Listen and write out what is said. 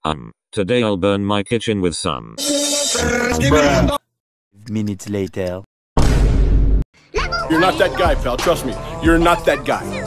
Today I'll burn my kitchen with sun. Minutes later. You're not that guy, pal. Trust me. You're not that guy.